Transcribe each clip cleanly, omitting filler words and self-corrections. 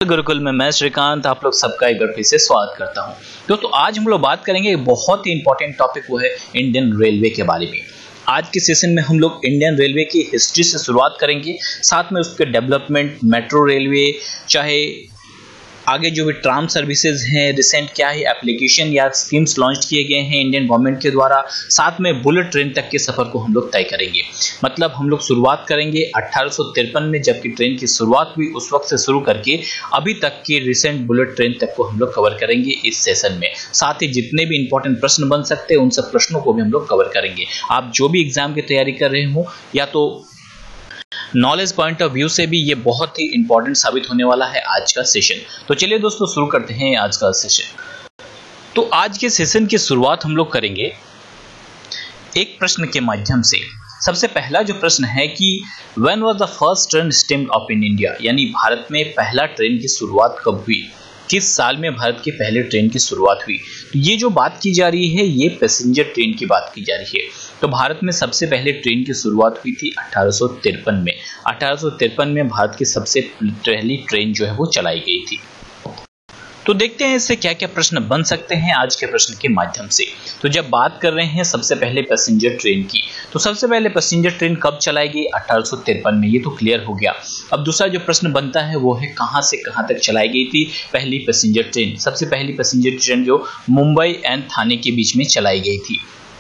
गुरुकुल में मैं श्रीकांत आप लोग सबका एक बार फिर से स्वागत करता हूं। दोस्तों आज हम लोग बात करेंगे बहुत ही इंपॉर्टेंट टॉपिक, वो है इंडियन रेलवे के बारे में। आज के सेशन में हम लोग इंडियन रेलवे की हिस्ट्री से शुरुआत करेंगे, साथ में उसके डेवलपमेंट, मेट्रो रेलवे, चाहे आगे जो भी ट्राम सर्विसेज हैं, रिसेंट क्या है एप्लीकेशन या स्कीम्स लॉन्च किए गए हैं इंडियन गवर्नमेंट के द्वारा, साथ में बुलेट ट्रेन तक के सफर को हम लोग तय करेंगे। मतलब हम लोग शुरुआत करेंगे 1853 में, जबकि ट्रेन की शुरुआत हुई उस वक्त से शुरू करके अभी तक की रिसेंट बुलेट ट्रेन तक को हम लोग कवर करेंगे इस सेशन में। साथ ही जितने भी इंपॉर्टेंट प्रश्न बन सकते हैं उन सब प्रश्नों को भी हम लोग कवर करेंगे। आप जो भी एग्जाम की तैयारी कर रहे हो या तो नॉलेज पॉइंट ऑफ व्यू से भी ये बहुत ही इंपॉर्टेंट साबित होने वाला है आज का सेशन। तो चलिए दोस्तों शुरू करते हैं आज का सेशन। तो आज के सेशन की शुरुआत हम लोग करेंगे एक प्रश्न के माध्यम से। सबसे पहला जो प्रश्न है कि when was the first train steamed up in India, यानी भारत में पहला ट्रेन की शुरुआत कब हुई, किस साल में भारत की पहले ट्रेन की शुरुआत हुई। तो ये जो बात की जा रही है ये पैसेंजर ट्रेन की बात की जा रही है। तो भारत में सबसे पहले ट्रेन की शुरुआत हुई थी 1853 में। 1853 में भारत की सबसे पहली ट्रेन जो है वो चलाई गई थी। तो देखते हैं इससे क्या क्या प्रश्न बन सकते हैं आज के प्रश्न के माध्यम से। तो जब बात कर रहे हैं सबसे पहले पैसेंजर ट्रेन की, तो सबसे पहले पैसेंजर ट्रेन कब चलाई गई, 1853 में, ये तो क्लियर हो गया। अब दूसरा जो प्रश्न बनता है वो है कहां से कहां तक चलाई गई थी पहली पैसेंजर ट्रेन। सबसे पहली पैसेंजर ट्रेन जो मुंबई एंड थाने के बीच में चलाई गई थी।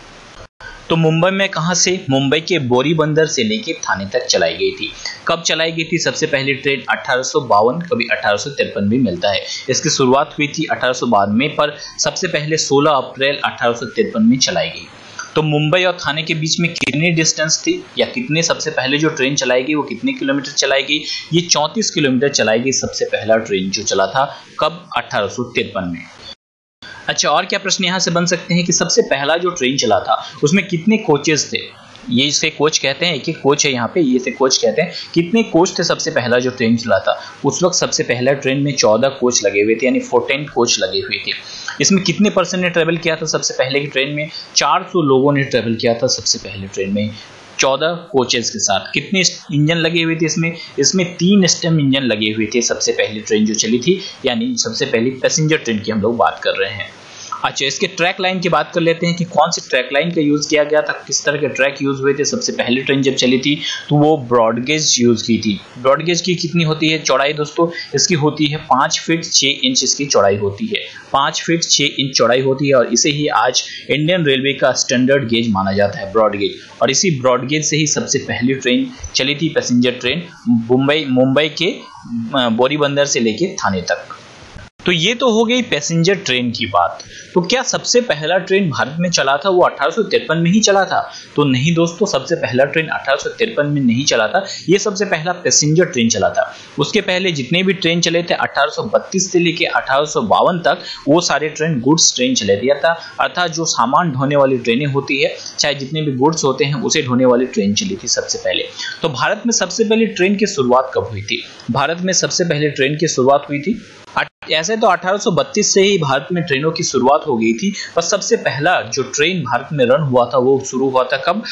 तो मुंबई में कहां से, मुंबई के बोरी बंदर से लेके थाने तक चलाई गई थी। कब चलाई गई थी सबसे पहली ट्रेन, 1852, कभी 1853 भी मिलता है। इसकी शुरुआत हुई थी 1852 पर, सबसे पहले 16 अप्रैल 1853 में चलाई गई। तो मुंबई और थाने के बीच में कितनी डिस्टेंस थी, या कितने सबसे पहले जो ट्रेन चलाई गई वो कितने किलोमीटर चलाई गई, ये 34 किलोमीटर चलाई गई सबसे पहला ट्रेन जो चला था। कब, 1853 में। अच्छा, और क्या प्रश्न यहाँ से बन सकते हैं कि सबसे पहला जो ट्रेन चला था उसमें कितने कोचेस थे। ये इसे कोच कहते हैं, एक एक कोच है यहाँ पे, ये इसे कोच कहते हैं। कितने कोच थे सबसे पहला जो ट्रेन चला था उस वक्त सबसे पहला ट्रेन में 14 कोच लगे हुए थे, यानी 14 कोच लगे हुए थे। इसमें कितने परसेंट ने ट्रेवल किया था सबसे पहले की ट्रेन में, 400 लोगों ने ट्रेवल किया था सबसे पहले ट्रेन में 14 कोचेस के साथ। कितने इंजन लगे हुए थे इसमें 3 स्टेम इंजन लगे हुए थे सबसे पहली ट्रेन जो चली थी, यानी सबसे पहली पैसेंजर ट्रेन की हम लोग बात कर रहे हैं। अच्छा, इसके ट्रैक लाइन की बात कर लेते हैं कि कौन सी ट्रैक लाइन का यूज किया गया था, किस तरह के ट्रैक यूज हुए थे। सबसे पहली ट्रेन जब चली थी तो वो ब्रॉडगेज यूज की थी। ब्रॉडगेज की कितनी होती है चौड़ाई दोस्तों, इसकी होती है 5 फीट 6 इंच इसकी चौड़ाई होती है। 5 फीट 6 इंच चौड़ाई होती है और इसे ही आज इंडियन रेलवे का स्टैंडर्ड गेज माना जाता है, ब्रॉडगेज। और इसी ब्रॉडगेज से ही सबसे पहली ट्रेन चली थी पैसेंजर ट्रेन मुंबई के बोरी बंदर से लेके थाने तक। तो ये तो हो गई पैसेंजर ट्रेन की बात। तो क्या सबसे पहला ट्रेन भारत में चला था वो 1853 में ही चला था? तो नहीं दोस्तों, सबसे पहला ट्रेन 1853 में नहीं चला था। ये सबसे पहला पैसेंजर ट्रेन चला था। उसके पहले जितने भी ट्रेन चले थे 1832 से लेके 1852 तक, वो सारे ट्रेन गुड्स ट्रेन चले थे। अर्थात जो सामान ढोने वाली ट्रेनें होती है, चाहे जितने भी गुड्स होते हैं उसे ढोने वाली ट्रेन चली थी सबसे पहले। तो भारत में सबसे पहले ट्रेन की शुरुआत कब हुई थी? भारत में सबसे पहले ट्रेन की शुरुआत हुई थी, ऐसे तो 1832 से ही भारत में ट्रेनों की शुरुआत हो गई थी, पर सबसे पहला जो ट्रेन भारत में रन हुआ था वो शुरू हुआ था कब,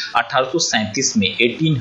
1837 में।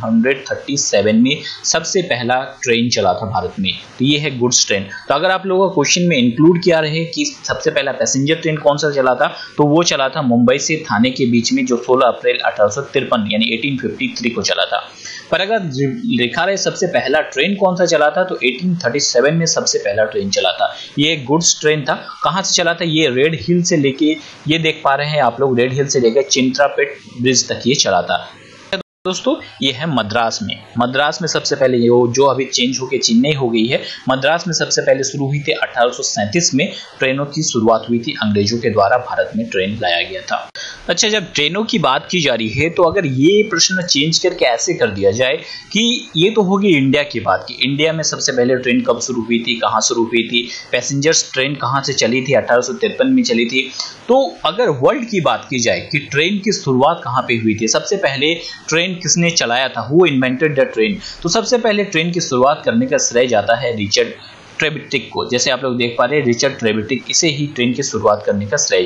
1837 में सबसे पहला ट्रेन चला था भारत में। तो ये है गुड्स ट्रेन। तो अगर आप लोगों का क्वेश्चन में इंक्लूड किया रहे कि सबसे पहला पैसेंजर ट्रेन कौन सा चला था, तो वो चला था मुंबई से थाने के बीच में, जो 16 अप्रैल 1853 यानी 1853 को चला था। पर अगर लिखा रहे सबसे पहला ट्रेन कौन सा चला था, तो 1837 में सबसे पहला ट्रेन चला था। ये एक गुड्स ट्रेन था। कहां से चला था, ये रेड हिल से लेके, ये देख पा रहे हैं आप लोग, रेड हिल से लेकर चिंत्रापेट ब्रिज तक ये चला था दोस्तों। ये है मद्रास में। मद्रास में सबसे पहले जो अभी चेंज होकर चेन्नई हो गई है, मद्रास में सबसे पहले शुरू हुई थी 1837 में। ट्रेनों की शुरुआत हुई थी, अंग्रेजों के द्वारा भारत में ट्रेन लाया गया था। अच्छा, जब ट्रेनों की बात की जा रही है तो अगर ये प्रश्न चेंज करके ऐसे कर दिया जाए कि ये तो होगी इंडिया की बात की, इंडिया में सबसे पहले ट्रेन कब शुरू हुई थी, कहाँ शुरू हुई थी, पैसेंजर्स ट्रेन कहाँ से चली थी, 1853 में चली थी। तो अगर वर्ल्ड की बात की जाए कि ट्रेन की शुरुआत कहाँ पे हुई थी, सबसे पहले ट्रेन किसने चलाया था, हु इन्वेंटेड द ट्रेन, तो सबसे पहले ट्रेन की शुरुआत करने का श्रेय जाता है रिचर्ड ट्रेविटिक को। जैसे आप लोग देख पा रहे हैं, रिचर्ड ट्रेविटिक, इसे ही ट्रेन की शुरुआत करने का श्रेय जाता है।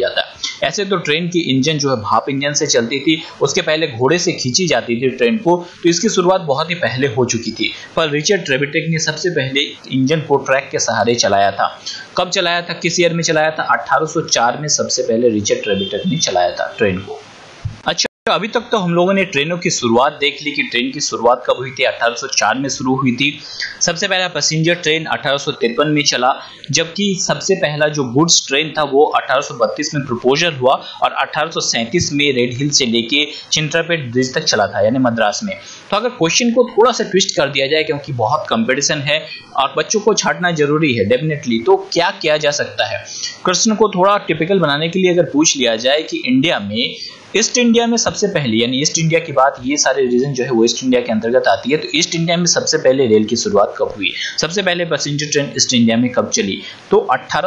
ऐसे तो ट्रेन की इंजन जो है भाप इंजन से चलती थी, उसके पहले घोड़े से खींची जाती थी ट्रेन को, तो इसकी शुरुआत बहुत ही पहले हो चुकी थी। पर रिचर्ड ट्रेविटेक ने सबसे पहले इंजन को ट्रैक के सहारे चलाया था। कब चलाया था, किस ईयर में चलाया था? 1804 में सबसे पहले रिचर्ड ट्रेविटेक ने चलाया था ट्रेन को। अच्छा, अभी तक तो हम लोगों ने ट्रेनों की शुरुआत देख ली कि ट्रेन की शुरुआत कब हुई थी, 1804 में शुरू हुई थी। सबसे पहला पैसेंजर ट्रेन 1853 में चला, जबकि सबसे पहला जो गुड्स ट्रेन था वो 1832 में प्रपोजल हुआ और 1837 में रेड हिल से लेके चिंतरापेट ब्रिज तक चला था, यानी मद्रास में। तो अगर क्वेश्चन को थोड़ा सा ट्विस्ट कर दिया जाए, क्योंकि बहुत कंपटीशन है और बच्चों को छांटना जरूरी है डेफिनेटली, तो क्या किया जा सकता है? क्वेश्चन को थोड़ा टिपिकल बनाने के लिए अगर पूछ लिया जाए कि इंडिया में, ईस्ट इंडिया में सबसे पहले, यानी ईस्ट इंडिया की बात, ये सारे रीजन जो है वो ईस्ट इंडिया के अंतर्गत आती है, तो ईस्ट इंडिया में सबसे पहले रेल की शुरुआत कब हुई, सबसे पहले पैसेंजर ट्रेन ईस्ट इंडिया में कब चली? तो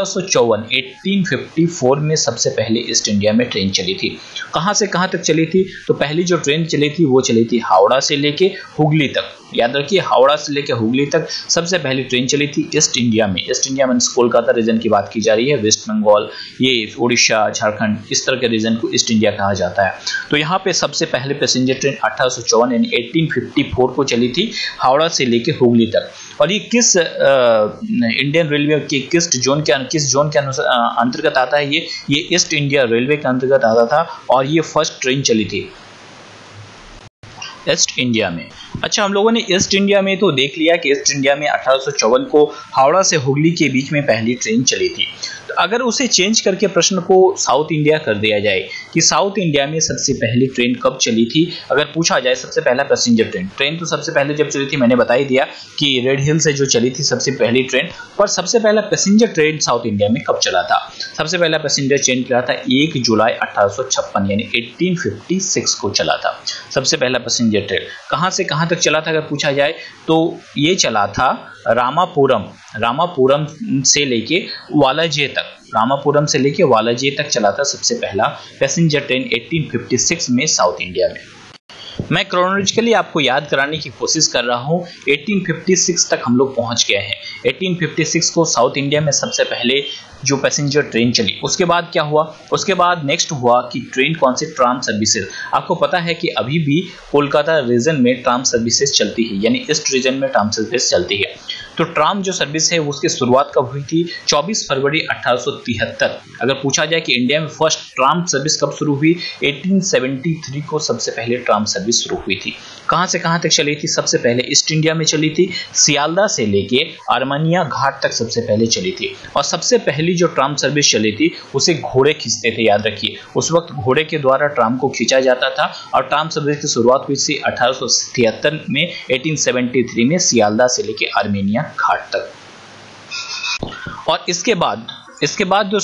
1854 में सबसे पहले ईस्ट इंडिया में ट्रेन चली थी। कहां से कहां तक चली थी? तो पहली जो ट्रेन चली थी वो चली थी हावड़ा से लेके हुगली तक। याद रखिए, हावड़ा से लेकर हुगली तक सबसे पहली ट्रेन चली थी ईस्ट इंडिया में। ईस्ट इंडिया में कोलकाता रीजन की बात की जा रही है, वेस्ट बंगाल, ये उड़ीसा, झारखंड, इस तरह के रीजन को ईस्ट इंडिया कहा जाता है। तो यहाँ पे सबसे पहले पैसेंजर ट्रेन 1854 यानी 1854 को चली थी हावड़ा से लेकर हुगली तक। और ये किस इंडियन रेलवे के किस जोन के अंतर्गत आता है? ये ईस्ट इंडिया रेलवे के अंतर्गत आता था और ये फर्स्ट ट्रेन चली थी ईस्ट इंडिया में। अच्छा, हम लोगों ने ईस्ट इंडिया में तो देख लिया कि ईस्ट इंडिया में 1854 को हावड़ा से हुगली के बीच में पहली ट्रेन चली थी। तो अगर उसे चेंज करके प्रश्न को साउथ इंडिया कर दिया जाए कि साउथ इंडिया में सबसे पहली ट्रेन कब चली थी, अगर पूछा जाए सबसे पहला पैसेंजर ट्रेन तो सबसे पहले जब चली थी मैंने बता ही दिया कि रेड हिल से जो चली थी सबसे पहली ट्रेन। पर सबसे पहला पैसेंजर ट्रेन साउथ इंडिया में कब चला था? सबसे पहला पैसेंजर ट्रेन चला था 1 जुलाई 1856 यानी 1856 को चला था सबसे पहला पैसेंजर ट्रेन। कहां से कहां तक चला था अगर पूछा जाए तो ये चला था रामापुरम से लेके वालाजे तक चला था सबसे पहला पैसेंजर ट्रेन 1856 में साउथ इंडिया में। मैं क्रोनोलॉजिकली आपको याद कराने की कोशिश कर रहा हूं। 1856 तक हम लोग पहुंच गए हैं। 1856 को साउथ इंडिया में सबसे पहले जो पैसेंजर ट्रेन चली, उसके बाद क्या हुआ? उसके बाद नेक्स्ट हुआ कि ट्रेन कौन सी? Tram services. आपको पता है कि अभी भी कोलकाता रीजन में ट्राम सर्विसेज चलती है, यानी ईस्ट रीजन में ट्राम सर्विस चलती है। तो ट्राम जो सर्विस है उसकी शुरुआत कब हुई थी? 24 फरवरी 1873। अगर पूछा जाए कि इंडिया में फर्स्ट ट्राम सर्विस कब शुरू हुई? 1873 को सबसे पहले ट्राम सर्विस शुरू हुई थी। कहां से कहां तक चली थी? सबसे पहले ईस्ट इंडिया में चली थी, सियालदा से लेके आर्मेनिया घाट तक सबसे पहले चली थी। और सबसे पहली जो ट्राम सर्विस चली थी उसे घोड़े खींचते थे, याद रखिए। उस वक्त घोड़े के द्वारा ट्राम को खींचा जाता था और ट्राम सर्विस की शुरुआत हुई थी 1873 में, 1873 में सियालदा से लेके आर्मेनिया घाट तक। और इसके बाद जो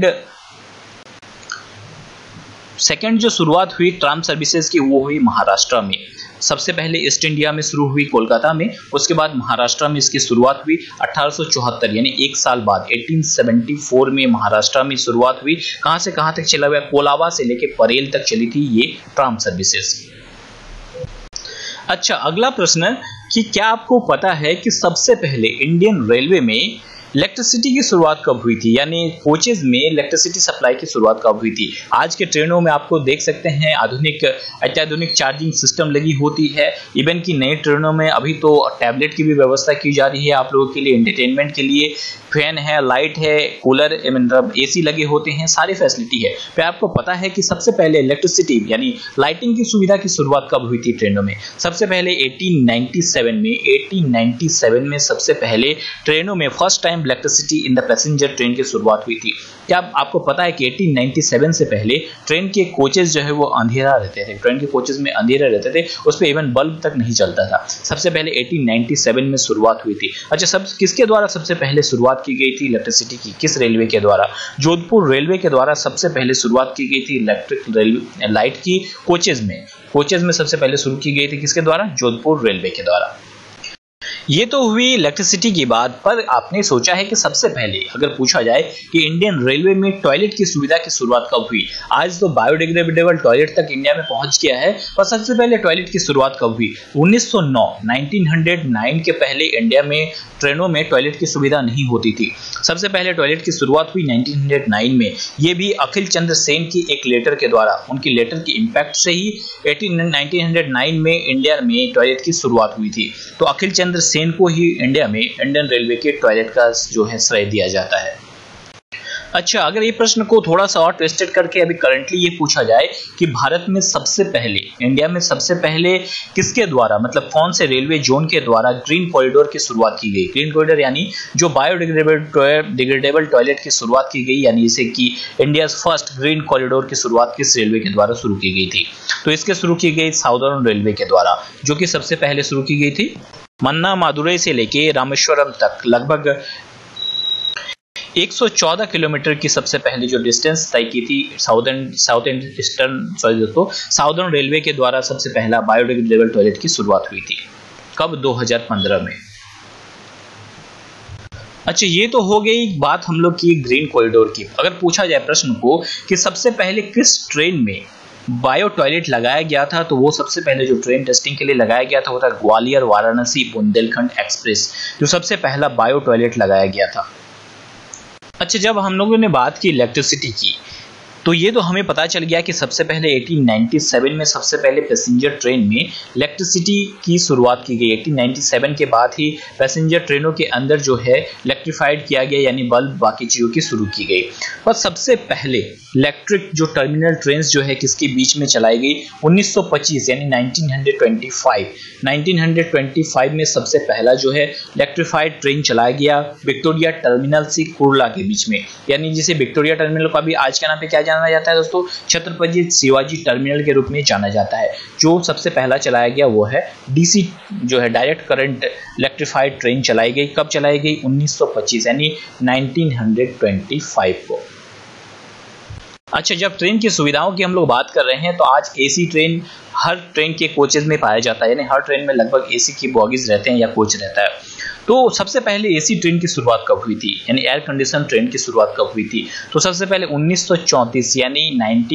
सेकंड जो शुरुआत हुई ट्राम सर्विसेज की वो हुई महाराष्ट्र में। सबसे पहले ईस्ट इंडिया में शुरू हुई कोलकाता में, उसके बाद महाराष्ट्र में इसकी शुरुआत हुई 1874 यानी एक साल बाद 1874 में महाराष्ट्र में शुरुआत हुई। कहां से कहां तक चला हुआ? कोलाबा से लेके परेल तक चली थी ये ट्राम सर्विसेज। अच्छा, अगला प्रश्न कि क्या आपको पता है कि सबसे पहले इंडियन रेलवे में इलेक्ट्रिसिटी की शुरुआत कब हुई थी, यानी कोचेज में इलेक्ट्रिसिटी सप्लाई की शुरुआत कब हुई थी? आज के ट्रेनों में आपको देख सकते हैं अत्याधुनिक चार्जिंग सिस्टम लगी होती है। इवन की नई ट्रेनों में अभी तो टैबलेट की भी व्यवस्था की जा रही है आप लोगों के लिए, एंटरटेनमेंट के लिए फैन है, लाइट है, कूलर मतलब एसी लगे होते हैं, सारी फैसिलिटी है। फिर आपको पता है कि सबसे पहले इलेक्ट्रिसिटी यानी लाइटिंग की सुविधा की शुरुआत कब हुई थी ट्रेनों में? सबसे पहले 1897 में सबसे पहले ट्रेनों में first time electricity in the passenger train की शुरुआत हुई थी। क्या आपको पता है कि 1897 से पहले ट्रेन के कोचेज जो है वो अंधेरा रहते थे, ट्रेन के कोचेज में अंधेरा रहते थे, उस पर इवन बल्ब तक नहीं चलता था। सबसे पहले 1897 में शुरुआत हुई थी। अच्छा, किसके द्वारा सबसे पहले शुरुआत की गई थी इलेक्ट्रिसिटी की? किस रेलवे के द्वारा? जोधपुर रेलवे के द्वारा सबसे पहले शुरुआत की गई थी इलेक्ट्रिक लाइट की कोचेज में सबसे पहले शुरू की गई थी। किसके द्वारा? जोधपुर रेलवे के द्वारा। ये तो हुई इलेक्ट्रिसिटी की बात, पर आपने सोचा है कि सबसे पहले अगर पूछा जाए कि इंडियन रेलवे में टॉयलेट की सुविधा की शुरुआत कब हुई? आज तो बायोडिग्रेडेबल टॉयलेट तक इंडिया में पहुंच गया है, पर सबसे पहले टॉयलेट की शुरुआत कब हुई? 1909 के पहले इंडिया में ट्रेनों में टॉयलेट की सुविधा नहीं होती थी। सबसे पहले टॉयलेट की शुरुआत हुई 1909 में। ये भी अखिल चंद्र सेन की एक लेटर के द्वारा, उनकी लेटर की इम्पैक्ट से ही 1909 में इंडिया में टॉयलेट की शुरुआत हुई थी। तो अखिल चंद्र सेन को ही इंडिया में इंडियन रेलवे के टॉयलेट का जो है श्रेय दिया जाता है। अच्छा, अगर ये प्रश्न को थोड़ा सा और ट्विस्टेड करके अभी करंटली ये पूछा जाए कि भारत में सबसे पहले, इंडिया में सबसे पहले किसके द्वारा, मतलब कौन से रेलवे जोन के द्वारा ग्रीन कॉरिडोर की शुरुआत की गई। ग्रीन कॉरिडोर यानी जो बायोडिग्रेडेबल टॉयलेट की शुरुआत की गई, यानी इसे कि इंडिया फर्स्ट ग्रीन कॉरिडोर की शुरुआत किस रेलवे के द्वारा शुरू की गई थी। तो इसके शुरू की गई साउदर्न रेलवे के द्वारा, जो कि सबसे पहले शुरू की गई थी। मन्ना मादुरई से लेके रामेश्वरम तक लगभग 114 किलोमीटर की सबसे पहले जो डिस्टेंस तय की थी साउदर्न रेलवे के द्वारा सबसे पहला बायोडिग्रेडेबल टॉयलेट की शुरुआत हुई थी। कब? 2015 में। अच्छा, ये तो हो गई बात हम लोग की ग्रीन कॉरिडोर की। अगर पूछा जाए प्रश्न को कि सबसे पहले किस ट्रेन में बायो टॉयलेट लगाया गया था, तो वो सबसे पहले जो ट्रेन टेस्टिंग के लिए लगाया गया था वो था ग्वालियर वाराणसी बुंदेलखंड एक्सप्रेस, जो सबसे पहला बायो टॉयलेट लगाया गया था। अच्छा, जब हम लोगों ने बात की इलेक्ट्रिसिटी की, तो ये तो हमें पता चल गया कि सबसे पहले 1897 में सबसे पहले पैसेंजर ट्रेन में इलेक्ट्रिसिटी की शुरुआत की गई। 1897 के बाद ही पैसेंजर ट्रेनों के अंदर जो है इलेक्ट्रीफाइड किया गया, यानी बल्ब बाकी चीज़ों की शुरू की गई। और सबसे पहले इलेक्ट्रिक जो टर्मिनल ट्रेन जो है किसके बीच में चलाई गई? 1925 यानी 1925 में सबसे पहला जो है इलेक्ट्रीफाइड ट्रेन चलाया गया विक्टोरिया टर्मिनल से कुर्ला के बीच में, यानी जिसे विक्टोरिया टर्मिनल को अभी आज के नाम पे क्या जाना जाता है दोस्तों? छत्रपति शिवाजी टर्मिनल के रूप में जाना जाता है। जो सबसे पहला चलाया गया वो है डीसी जो है डायरेक्ट करंट इलेक्ट्रीफाइड ट्रेन चलाई गई। कब चलाई गई? 1925 यानी 1925 को। अच्छा, जब ट्रेन की सुविधाओं की हम लोग बात कर रहे हैं तो आज एसी ट्रेन हर ट्रेन के कोचेज में पाया जाता है, यानी हर ट्रेन में लगभग एसी की बॉगीज रहते हैं या कोच रहता है। तो सबसे पहले एसी ट्रेन की शुरुआत कब हुई थी, यानी एयर कंडीशन ट्रेन की शुरुआत कब हुई थी? तो सबसे पहले 1934 यानी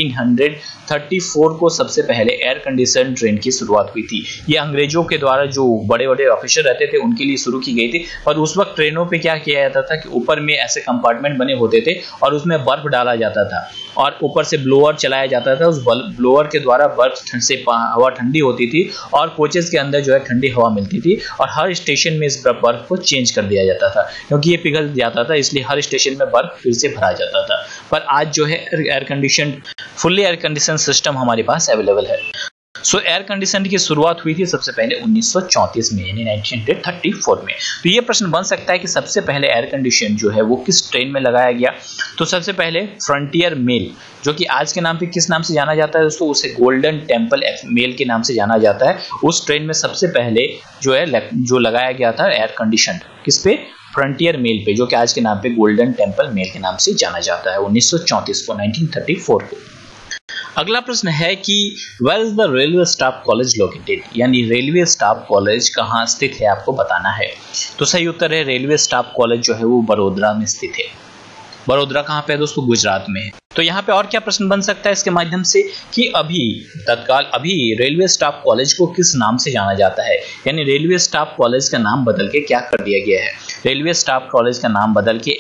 1934 को सबसे पहले एयर कंडीशन ट्रेन की शुरुआत हुई थी। ये अंग्रेजों के द्वारा जो बड़े बड़े ऑफिसर रहते थे उनके लिए शुरू की गई थी। और उस वक्त ट्रेनों पे क्या किया जाता था कि ऊपर में ऐसे कंपार्टमेंट बने होते थे और उसमें बर्फ डाला जाता था और ऊपर से ब्लोअर चलाया जाता था। उस ब्लोअर के द्वारा बर्फ से हवा ठंडी होती थी और कोचेस के अंदर जो है ठंडी हवा मिलती थी और हर स्टेशन में इस बर्फ को चेंज कर दिया जाता था, क्योंकि ये पिघल जाता था, इसलिए हर स्टेशन में बर्फ फिर से भरा जाता था। पर आज जो है फुल्ली एयर कंडीशन सिस्टम हमारे पास अवेलेबल है। सो एयर कंडीशन की शुरुआत हुई थी सबसे पहले 1934 में यानी 1934 में। तो ये प्रश्न बन सकता है कि सबसे पहले एयर कंडीशन जो है वो किस ट्रेन में लगाया गया? तो सबसे पहले फ्रंटियर मेल, जो कि आज के नाम पे किस नाम से जाना जाता है दोस्तों? उसे गोल्डन टेम्पल मेल के नाम से जाना जाता है। उस ट्रेन में सबसे पहले जो है जो लगाया गया था एयर कंडीशन, किस पे? फ्रंटियर मेल पे, जो कि आज के नाम पे गोल्डन टेम्पल मेल के नाम से जाना जाता है 1934 को, 1934 को। अगला प्रश्न है कि where is the railway staff college located, यानी रेलवे स्टाफ कॉलेज कहाँ स्थित है आपको बताना है। तो सही उत्तर है रेलवे स्टाफ कॉलेज जो है वो बड़ोदरा में स्थित है। बड़ोदरा कहाँ पे है दोस्तों? गुजरात में है। तो यहाँ पे और क्या प्रश्न बन सकता है इसके माध्यम से कि अभी रेलवे स्टाफ कॉलेज को किस नाम से जाना जाता है, यानी रेलवे स्टाफ कॉलेज का नाम बदल के क्या कर दिया गया है? रेलवे स्टाफ कॉलेज का नाम बदल के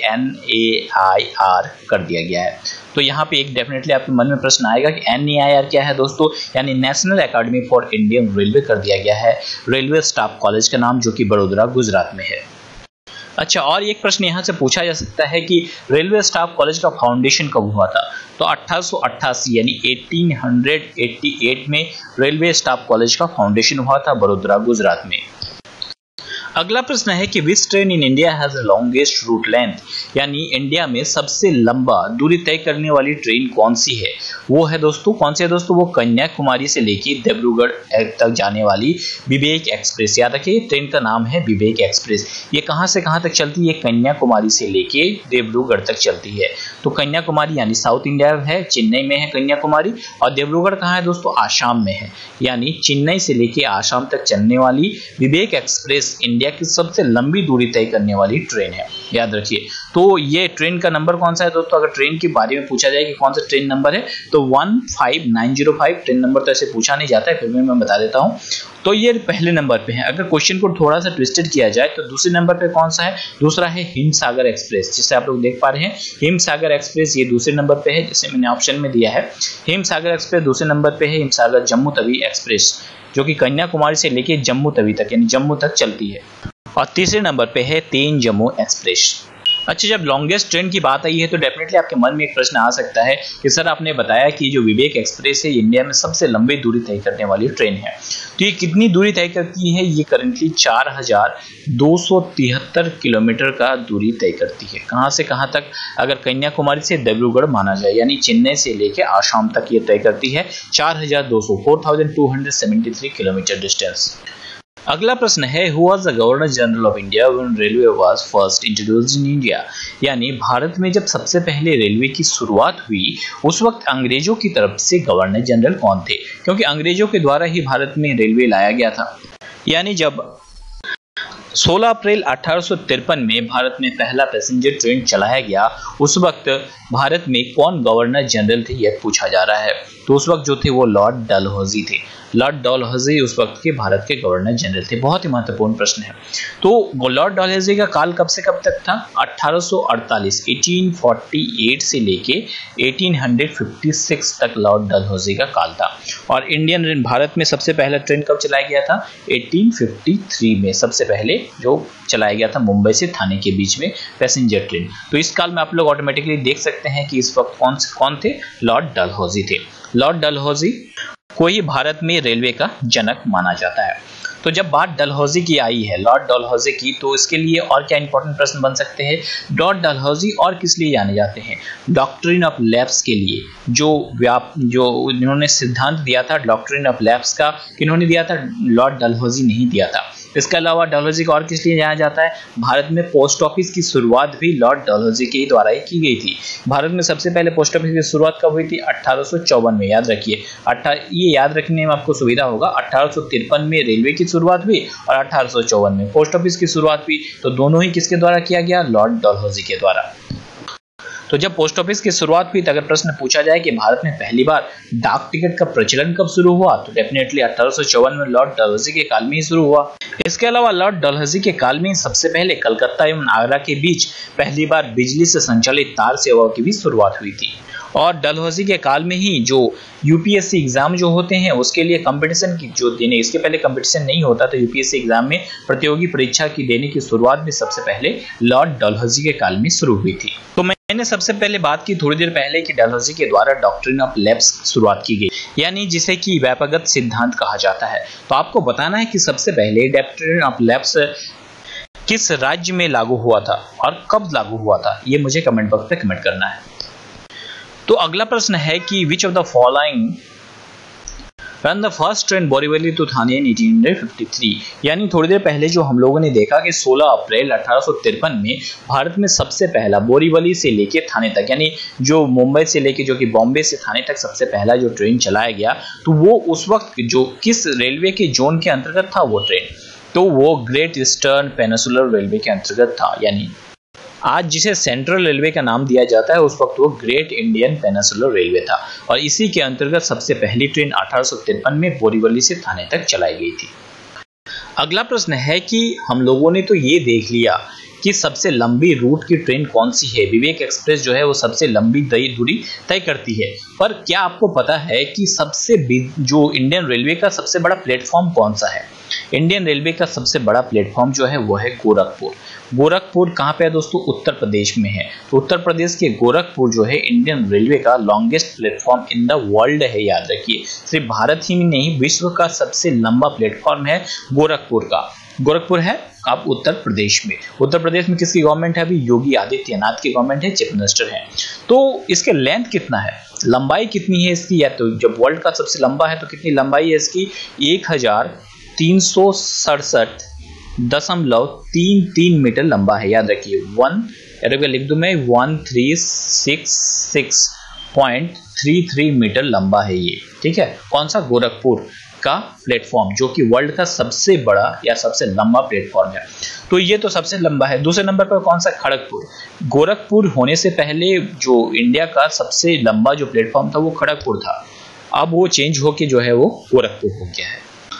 NAIR कर दिया गया है। तो यहाँ पे एक डेफिनेटली आपके मन में प्रश्न आएगा कि NAIR क्या है दोस्तों? यानी national academy for Indian railway कर दिया गया है रेलवे स्टाफ कॉलेज का नाम, जो कि बड़ोदरा गुजरात में है। अच्छा, और एक प्रश्न यहाँ से पूछा जा सकता है कि रेलवे स्टाफ कॉलेज का फाउंडेशन कब हुआ था? तो 1888 यानी 1888 में रेलवे स्टाफ कॉलेज का फाउंडेशन हुआ था बड़ोदरा गुजरात में। अगला प्रश्न है कि which train in India has the longest route length, यानी इंडिया में सबसे लंबा दूरी तय करने वाली ट्रेन कौन सी है? वो है दोस्तों, कौन सी है दोस्तों? वो कन्याकुमारी से लेकर डिब्रूगढ़ तक जाने वाली विवेक एक्सप्रेस। याद रखिए ट्रेन का नाम है विवेक एक्सप्रेस। ये कहां से कहां तक चलती है? कन्याकुमारी से लेके डिब्रूगढ़ तक चलती है। तो कन्याकुमारी यानी साउथ इंडिया है, चेन्नई में है कन्याकुमारी, और डिब्रूगढ़ कहाँ है दोस्तों? आसाम में है। यानी चेन्नई से लेके आसाम तक चलने वाली विवेक एक्सप्रेस इंडिया इंडिया की सबसे लंबी दूरी तय करने वाली ट्रेन है, याद रखिए। तो ये ट्रेन का नंबर कौन सा है दोस्तों? अगर ट्रेन के बारे में पूछा जाए कि कौन सा ट्रेन नंबर है तो 15905 ट्रेन नंबर तो ऐसे पूछा नहीं जाता है, फिर भी मैं बता देता हूँ। तो ये पहले नंबर पे है। अगर क्वेश्चन को थोड़ा सा ट्विस्टेड किया जाए तो दूसरे नंबर पे कौन सा है? दूसरा है हिमसागर एक्सप्रेस, जिसे आप लोग देख पा रहे हैं हिमसागर एक्सप्रेस, ये दूसरे नंबर पे है, जिसे मैंने ऑप्शन में दिया है। हिमसागर एक्सप्रेस दूसरे नंबर पे है। हिमसागर जम्मू तवी एक्सप्रेस जो कि कन्याकुमारी से लेके जम्मू तवी तक यानी जम्मू तक चलती है। और तीसरे नंबर पे है तेन जम्मू एक्सप्रेस। अच्छा, जब लॉन्गेस्ट ट्रेन की बात आई है तो डेफिनेटली आपके मन में एक प्रश्न आ सकता है कि सर आपने बताया कि जो विवेक एक्सप्रेस है इंडिया में सबसे लंबी दूरी तय करने वाली ट्रेन है, तो ये कितनी दूरी तय करती है? ये करंटली 4273 किलोमीटर का दूरी तय करती है। कहां से कहां तक? अगर कन्याकुमारी से डिब्रूगढ़ माना जाए यानी चेन्नई से लेके आसाम तक ये तय करती है 4273 किलोमीटर डिस्टेंस। अगला प्रश्न है who was the governor general of India when railway was first introduced in India, यानी भारत में जब सबसे पहले रेलवे की शुरुआत हुई उस वक्त अंग्रेजों की तरफ से गवर्नर जनरल कौन थे? क्योंकि अंग्रेजों के द्वारा ही भारत में रेलवे लाया गया था। यानी जब 16 अप्रैल 1853 में भारत में पहला पैसेंजर ट्रेन चलाया गया उस वक्त भारत में कौन गवर्नर जनरल थे यह पूछा जा रहा है। तो उस वक्त जो थे वो लॉर्ड डलहौजी थे। लॉर्ड डलहौजी उस वक्त के भारत के गवर्नर जनरल थे। बहुत ही महत्वपूर्ण प्रश्न है। तो लॉर्ड डलहौजी का काल कब से कब तक था? 1848 से लेके 1856 तक लॉर्ड डलहौजी का काल था। और इंडियन भारत में सबसे पहला ट्रेन कब चलाया गया था? 1853 में सबसे पहले जो चलाया गया था मुंबई से थाने के बीच में पैसेंजर ट्रेन। तो इस काल में आप लोग ऑटोमेटिकली देख सकते हैं कि इस वक्त कौन थे? लॉर्ड डलहौजी थे। लॉर्ड डलहौजी को ही भारत में रेलवे का जनक माना जाता है। तो जब बात डलहौजी की आई है, लॉर्ड डलहौजी की, तो इसके लिए और क्या इंपॉर्टेंट प्रश्न बन सकते हैं? लॉर्ड डलहौजी और किस लिए जाने जाते हैं? डॉक्ट्रिन ऑफ लैप्स के लिए, जो इन्होंने सिद्धांत दिया था डॉक्ट्रिन ऑफ लैप्स का, किन्होंने दिया था? लॉर्ड डलहौजी नहीं दिया था। इसके अलावा डलहौजी को और किस लिए जाना जाता है? भारत में पोस्ट ऑफिस की शुरुआत भी लॉर्ड डलहौजी के द्वारा ही की गई थी। भारत में सबसे पहले पोस्ट ऑफिस की शुरुआत कब हुई थी? 1854 में। याद रखिए, ये याद रखने में आपको सुविधा होगा। 1853 में रेलवे की शुरुआत हुई और 1854 में पोस्ट ऑफिस की शुरुआत हुई। तो दोनों ही किसके द्वारा किया गया? लॉर्ड डलहौजी के द्वारा। तो जब पोस्ट ऑफिस की शुरुआत हुई तो अगर प्रश्न पूछा जाए कि भारत में पहली बार डाक टिकट का प्रचलन कब शुरू हुआ, तो डेफिनेटली 1854 में लॉर्ड डलहौजी के काल में ही शुरू हुआ। इसके अलावा लॉर्ड डलहौजी के काल में सबसे पहले कलकत्ता एवं आगरा के बीच पहली बार बिजली से संचालित तार सेवा की भी शुरुआत हुई थी। और डलहौजी के काल में ही जो यूपीएससी एग्जाम जो होते हैं उसके लिए कंपटीशन की जो देने, इसके पहले कंपटीशन नहीं होता तो यूपीएससी एग्जाम में प्रतियोगी परीक्षा की देने की शुरुआत भी सबसे पहले लॉर्ड डलहौजी के काल में शुरू हुई थी। तो मैंने सबसे पहले बात की थोड़ी देर पहले कि डलहौजी के द्वारा डॉक्ट्रिन ऑफ लैप्स शुरुआत की गई, यानी जिसे कि व्यापकगत सिद्धांत कहा जाता है। तो आपको बताना है कि सबसे पहले डॉक्ट्रिन ऑफ लैप्स किस राज्य में लागू हुआ था और कब लागू हुआ था, ये मुझे कमेंट बॉक्स पे कमेंट करना है। तो अगला प्रश्न है कि which of the following run the first train Borivali to Thane in 1853, यानी थोड़ी देर पहले जो हम लोगों ने देखा कि 16 अप्रैल 1853 में भारत में सबसे पहला बोरीवली से लेके थाने तक, यानी जो मुंबई से लेके जो कि बॉम्बे से थाने तक सबसे पहला जो ट्रेन चलाया गया, तो वो उस वक्त जो किस रेलवे के जोन के अंतर्गत था वो ट्रेन, तो वो ग्रेट ईस्टर्न पेनिनसुलर रेलवे के अंतर्गत था। यानी आज जिसे सेंट्रल रेलवे का नाम दिया जाता है उस वक्त वो ग्रेट इंडियन पेनिनसुलर रेलवे था और इसी के अंतर्गत सबसे पहली ट्रेन 1853 में बोरीवली से थाने तक चलाई गई थी। अगला प्रश्न है कि हम लोगों ने तो ये देख लिया कि सबसे लंबी रूट की ट्रेन कौन सी है, विवेक एक्सप्रेस जो है वो सबसे लंबी दूरी तय करती है, पर क्या आपको पता है कि जो इंडियन रेलवे का सबसे बड़ा प्लेटफॉर्म कौन सा है? इंडियन रेलवे का सबसे बड़ा प्लेटफॉर्म जो है वो है गोरखपुर। गोरखपुर कहाँ पे है दोस्तों? उत्तर प्रदेश में है। तो उत्तर प्रदेश के गोरखपुर जो है इंडियन रेलवे का longest platform in the world है। याद रखिए, सिर्फ भारत ही में नहीं विश्व का सबसे लंबा प्लेटफॉर्म है गोरखपुर का। गोरखपुर है आप उत्तर प्रदेश में। उत्तर प्रदेश में किसकी गवर्नमेंट है? अभी योगी आदित्यनाथ की गवर्नमेंट है, चीफ मिनिस्टर है। तो इसके लेंथ कितना है, लंबाई कितनी है इसकी? या तो जब वर्ल्ड का सबसे लंबा है तो कितनी लंबाई है इसकी? 1367.33 मीटर लंबा है। याद रखिए, लिख दूं मैं 1366.33 मीटर लंबा है ये। ठीक है, कौन सा? गोरखपुर। का प्लेटफॉर्म, जो कि वर्ल्ड का सबसे बड़ा या सबसे लंबा प्लेटफॉर्म है। तो ये तो सबसे लंबा है। दूसरे नंबर पर कौन सा? खड़गपुर। गोरखपुर होने से पहले जो इंडिया का सबसे लंबा जो प्लेटफॉर्म था वो खड़गपुर था, अब वो चेंज होके जो है वो गोरखपुर हो गया है।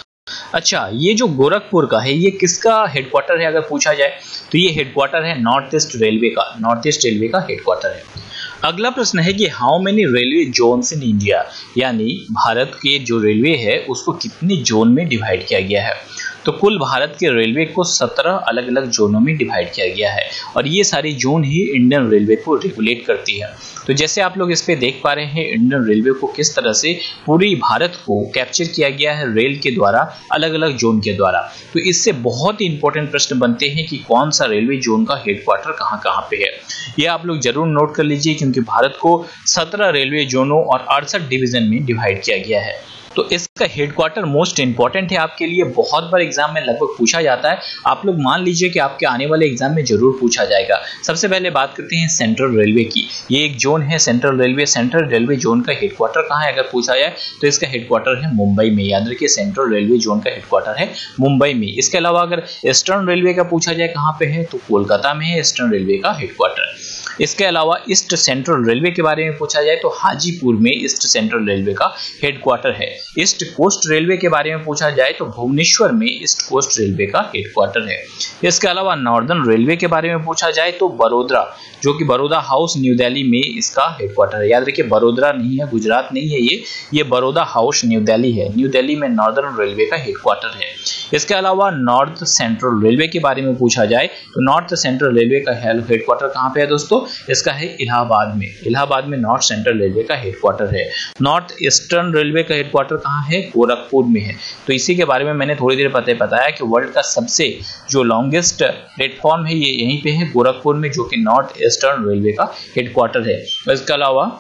अच्छा, ये जो गोरखपुर का है ये किसका हेडक्वार्टर है अगर पूछा जाए तो ये हेडक्वार्टर है नॉर्थ ईस्ट रेलवे का, नॉर्थ ईस्ट रेलवे का हेडक्वार्टर है। अगला प्रश्न है कि how many railway zones in India, यानी भारत के जो रेलवे है उसको कितने जोन में डिवाइड किया गया है। तो कुल भारत के रेलवे को 17 अलग अलग जोनों में डिवाइड किया गया है और ये सारी जोन ही इंडियन रेलवे को रेगुलेट करती है। तो जैसे आप लोग इस पे देख पा रहे हैं इंडियन रेलवे को किस तरह से पूरी भारत को कैप्चर किया गया है रेल के द्वारा, अलग अलग जोन के द्वारा। तो इससे बहुत ही इंपॉर्टेंट प्रश्न बनते हैं कि कौन सा रेलवे जोन का हेडक्वार्टर कहाँ कहाँ पे है। ये आप लोग जरूर नोट कर लीजिए, क्योंकि भारत को 17 रेलवे जोनों और 68 डिवीजन में डिवाइड किया गया है। तो इसका हेडक्वार्टर मोस्ट इंपॉर्टेंट है आपके लिए, बहुत बार एग्जाम में लगभग पूछा जाता है। आप लोग मान लीजिए कि आपके आने वाले एग्जाम में जरूर पूछा जाएगा। सबसे पहले बात करते हैं सेंट्रल रेलवे की। ये एक जोन है central railway. Central railway zone का हेडक्वार्टर कहाँ है अगर पूछा जाए तो इसका हेडक्वार्टर है मुंबई में। याद रखिए सेंट्रल रेलवे जोन का हेडक्वार्टर है मुंबई में। इसके अलावा अगर ईस्टर्न रेलवे का पूछा जाए कहाँ पे है तो कोलकाता में है ईस्टर्न रेलवे का हेडक्वार्टर। इसके अलावा ईस्ट सेंट्रल रेलवे के बारे में पूछा जाए तो हाजीपुर में ईस्ट सेंट्रल रेलवे का हेडक्वार्टर है। ईस्ट कोस्ट रेलवे के बारे में पूछा जाए तो भुवनेश्वर में ईस्ट कोस्ट रेलवे का हेडक्वार्टर है। इसके अलावा नॉर्दर्न रेलवे के बारे में पूछा जाए तो बड़ोदरा, जो कि बड़ौदा हाउस न्यू दिल्ली में इसका हेडक्वार्टर है। याद रखिए बड़ोदरा नहीं है, गुजरात नहीं है, ये बड़ौदा हाउस न्यू दिल्ली है। न्यू दिल्ली में नॉर्दर्न रेलवे का हेडक्वार्टर है। इसके अलावा नॉर्थ सेंट्रल रेलवे के बारे में पूछा जाए तो नॉर्थ सेंट्रल रेलवे का हेडक्वार्टर कहाँ पे है दोस्तों? इसका है इलाहाबाद में। इलाहाबाद में नॉर्थ सेंट्रल रेलवे का हेडक्वार्टर है। नॉर्थ ईस्टर्न रेलवे का हेडक्वार्टर कहाँ है? गोरखपुर में है। तो इसी के बारे में मैंने थोड़ी देर पहले बताया कि वर्ल्ड का सबसे जो लॉन्गेस्ट प्लेटफॉर्म है ये यहीं पे है गोरखपुर में, जो कि नॉर्थ ईस्टर्न रेलवे का हेडक्वार्टर है। इसके अलावा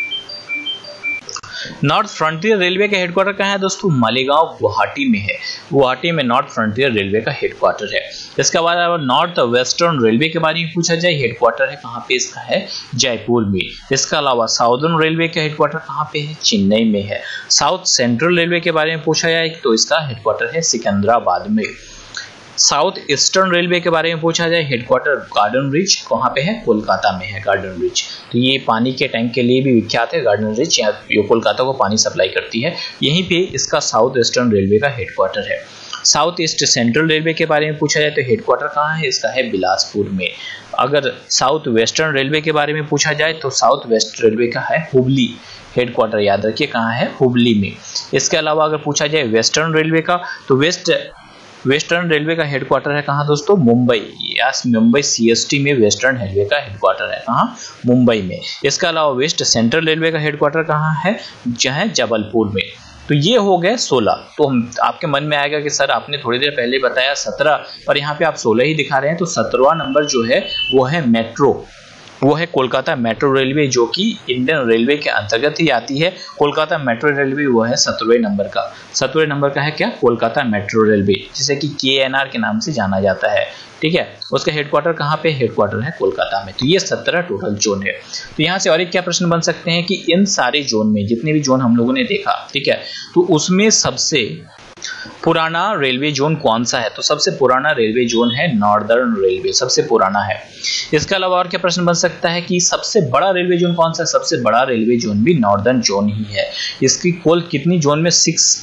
नॉर्थ फ्रंटियर रेलवे का हेडक्वार्टर कहाँ है दोस्तों? मालेगांव गुवाहाटी में है। गुवाहाटी में नॉर्थ फ्रंटियर रेलवे का हेडक्वार्टर है। इसके बाद नॉर्थ वेस्टर्न रेलवे के बारे में पूछा जाए हेडक्वार्टर है कहाँ पे? इसका है जयपुर में। इसके अलावा साउदर्न रेलवे का हेडक्वार्टर कहाँ पे है? चेन्नई में है। साउथ सेंट्रल रेलवे के बारे में पूछा जाए तो इसका हेडक्वार्टर है सिकंदराबाद में। साउथ ईस्टर्न रेलवे के बारे में पूछा जाए हेडक्वार्टर गार्डन रिच कहाँ पे है? कोलकाता में है गार्डन रिच। तो ये पानी के टैंक के लिए भी विख्यात है गार्डन रिच, ये कोलकाता को पानी सप्लाई करती है। यहीं पे इसका साउथ ईस्टर्न रेलवे का हेडक्वार्टर है। साउथ ईस्ट सेंट्रल रेलवे के बारे में पूछा जाए तो हेडक्वार्टर कहाँ है? इसका है बिलासपुर में। अगर साउथ वेस्टर्न रेलवे के बारे में पूछा जाए तो साउथ वेस्ट रेलवे का है हुबली हेडक्वार्टर। याद रखिए कहाँ है? हुबली में। इसके अलावा अगर पूछा जाए वेस्टर्न रेलवे का तो वेस्टर्न रेलवे का हेडक्वार्टर है कहाँ दोस्तों? मुंबई। यस, मुंबई सीएसटी में वेस्टर्न रेलवे का हेडक्वार्टर है कहाँ? मुंबई में। इसके अलावा वेस्ट सेंट्रल रेलवे का हेडक्वार्टर कहाँ है? जहाँ जबलपुर में। तो ये हो गए 16। तो आपके मन में आएगा कि सर आपने थोड़ी देर पहले बताया 17 पर यहाँ पे आप 16 ही दिखा रहे हैं। तो 17वां नंबर जो है वो है मेट्रो, वो है कोलकाता मेट्रो रेलवे, जो कि इंडियन रेलवे के अंतर्गत ही आती है। कोलकाता मेट्रो रेलवे वो है 17वें नंबर का। 17वें नंबर का है क्या? कोलकाता मेट्रो रेलवे, जिसे कि KNR के नाम से जाना जाता है। ठीक है, उसका हेडक्वार्टर कहाँ पे? हेडक्वार्टर है कोलकाता में। तो ये 17 टोटल जोन है। तो यहाँ से और एक क्या प्रश्न बन सकते हैं कि इन सारे जोन में जितने भी जोन हम लोगों ने देखा, ठीक है, तो उसमें सबसे पुराना रेलवे जोन कौन सा है? तो सबसे पुराना रेलवे जोन है नॉर्दर्न रेलवे, सबसे पुराना है। इसके अलावा और क्या प्रश्न बन सकता है कि सबसे बड़ा रेलवे जोन कौन सा है? सबसे बड़ा रेलवे जोन भी नॉर्दर्न जोन ही है। इसकी कुल कितनी जोन में?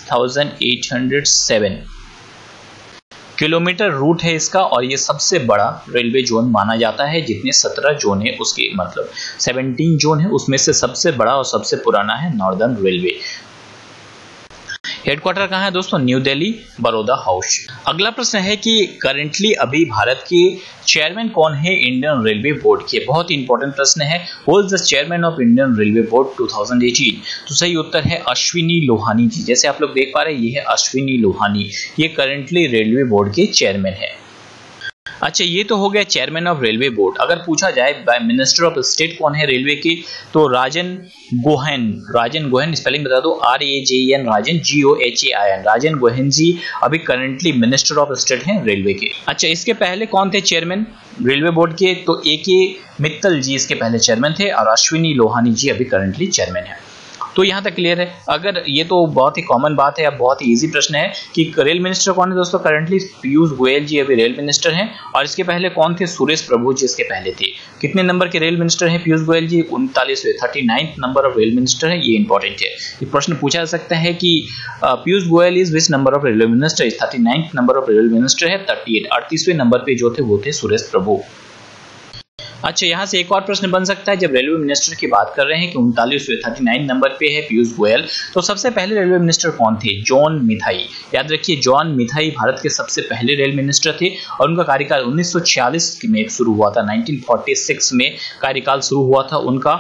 6807 किलोमीटर रूट है इसका, और ये सबसे बड़ा रेलवे जोन माना जाता है। जितने 17 जोन है उसके मतलब 17 जोन है, उसमें से सबसे बड़ा और सबसे पुराना है नॉर्दर्न रेलवे। हेडक्वार्टर कहाँ है दोस्तों? New Delhi Baroda house. अगला प्रश्न है कि करंटली अभी भारत के चेयरमैन कौन है इंडियन रेलवे बोर्ड के? बहुत ही इंपॉर्टेंट प्रश्न है। Who is the chairman of Indian railway board 2018? तो सही उत्तर है अश्विनी लोहानी जी। जैसे आप लोग देख पा रहे हैं ये है अश्विनी लोहानी, ये करंटली रेलवे बोर्ड के चेयरमैन है। अच्छा, ये तो हो गया चेयरमैन ऑफ रेलवे बोर्ड। अगर पूछा जाए बाय मिनिस्टर ऑफ स्टेट कौन है रेलवे की, तो राजन गोहेन, स्पेलिंग बता दो, RAJEN, राजन GOHAIN, राजन गोहेन जी अभी करंटली मिनिस्टर ऑफ स्टेट हैं रेलवे के। अच्छा, इसके पहले कौन थे चेयरमैन रेलवे बोर्ड के? तो AK मित्तल जी इसके पहले चेयरमैन थे, और अश्विनी लोहानी जी अभी करंटली चेयरमैन है। तो यहाँ तक क्लियर है। अगर ये तो बहुत ही कॉमन बात है, अब बहुत ही इजी प्रश्न है कि रेल मिनिस्टर कौन है दोस्तों? करंटली पीयूष गोयल जी अभी रेल मिनिस्टर हैं, और इसके पहले कौन थे? सुरेश प्रभु जी इसके पहले थे। कितने नंबर के रेल मिनिस्टर हैं पीयूष गोयल जी? 39वें, 39th number of rail minister है। ये इंपॉर्टेंट है, ये प्रश्न पूछा जा सकता है कि Piyush Goyal is which number of railway minister? 39th number of rail minister है। 38वें नंबर पे जो थे वो थे सुरेश प्रभु। अच्छा, यहाँ से एक और प्रश्न बन सकता है, जब रेलवे मिनिस्टर की बात कर रहे हैं कि 39वें 39 नंबर पे है पीयूष गोयल, तो सबसे पहले रेलवे मिनिस्टर कौन थे? जॉन मिथाई। याद रखिए, जॉन मिथाई भारत के सबसे पहले रेल मिनिस्टर थे, और उनका कार्यकाल 1946 में शुरू हुआ था। 1946 में कार्यकाल शुरू हुआ था उनका।